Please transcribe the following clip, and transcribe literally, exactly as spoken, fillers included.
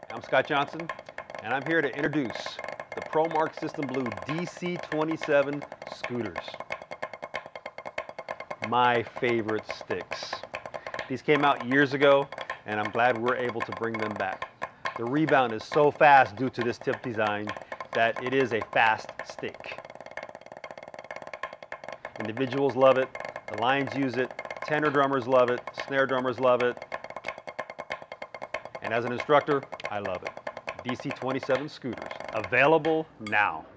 I'm Scott Johnson, and I'm here to introduce the ProMark System Blue D C twenty-seven scooters. My favorite sticks. These came out years ago, and I'm glad we're able to bring them back. The rebound is so fast due to this tip design that it is a fast stick. Individuals love it, the lines use it, tenor drummers love it, snare drummers love it, and as an instructor, I love it. D C twenty-seven scooters, available now.